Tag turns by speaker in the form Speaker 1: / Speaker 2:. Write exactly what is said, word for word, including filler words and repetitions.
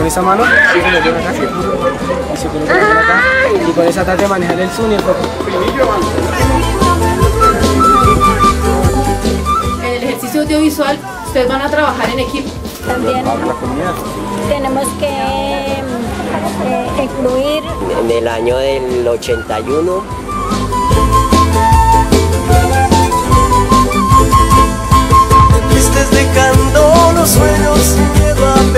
Speaker 1: con esa mano, y se lo llevan acá, y se colocan acá, y con esa trata de manejar el zoom y el foco.
Speaker 2: En el ejercicio audiovisual, ustedes van a trabajar en equipo.
Speaker 3: También tenemos que eh, incluir.
Speaker 4: En el año del ochenta y uno.
Speaker 5: Te fuiste dejando los sueños sin miedo a